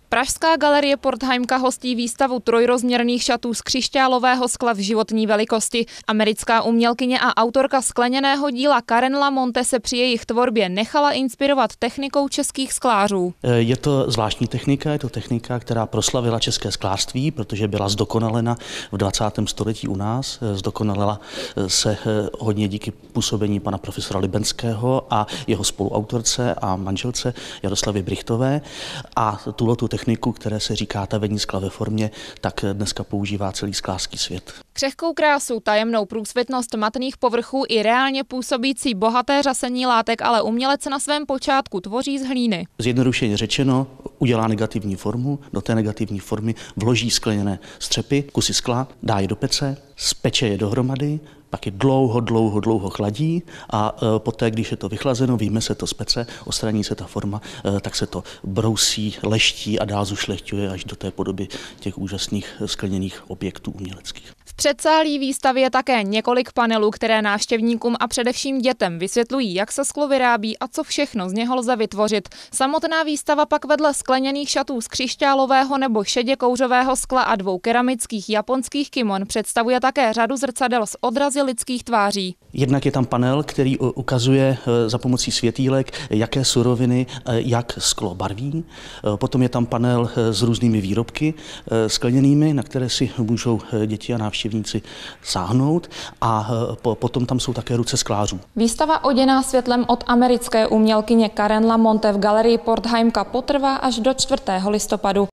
Pražská galerie Portheimka hostí výstavu trojrozměrných šatů z křišťálového skla v životní velikosti. Americká umělkyně a autorka skleněného díla Karen Lamonte se při jejich tvorbě nechala inspirovat technikou českých sklářů. Je to zvláštní technika, je to technika, která proslavila české sklářství, protože byla zdokonalena v 20. století u nás. Zdokonalila se hodně díky působení pana profesora Libenského a jeho spoluautorce a manželce Jaroslavy Brychtové. A tu techniku, které se říká tavení skla ve formě, tak dneska používá celý sklářský svět. Křehkou krásu, tajemnou průsvitnost matných povrchů i reálně působící bohaté řasení látek ale umělec na svém počátku tvoří z hlíny. Zjednodušeně řečeno, udělá negativní formu, do té negativní formy vloží skleněné střepy, kusy skla, dá je do pece, speče je dohromady, pak je dlouho chladí a poté, když je to vychlazeno, vyjme se to z pece, odstraní se ta forma, tak se to brousí, leští a dál zušlechťuje až do té podoby těch úžasných skleněných objektů uměleckých. V předsálí výstavy je také několik panelů, které návštěvníkům a především dětem vysvětlují, jak se sklo vyrábí a co všechno z něho lze vytvořit. Samotná výstava pak vedle skleněných šatů z křišťálového nebo šedě kouřového skla a 2 keramických japonských kimon představuje také řadu zrcadel s odrazy lidských tváří. Jednak je tam panel, který ukazuje za pomocí světýlek, jaké suroviny, jak sklo barví. Potom je tam panel s různými výrobky skleněnými, na které si můžou děti a návštěvníci sáhnout, a potom tam jsou také ruce sklářů. Výstava oděná světlem od americké umělkyně Karen Lamonte v galerii Portheimka potrvá až do 4. listopadu.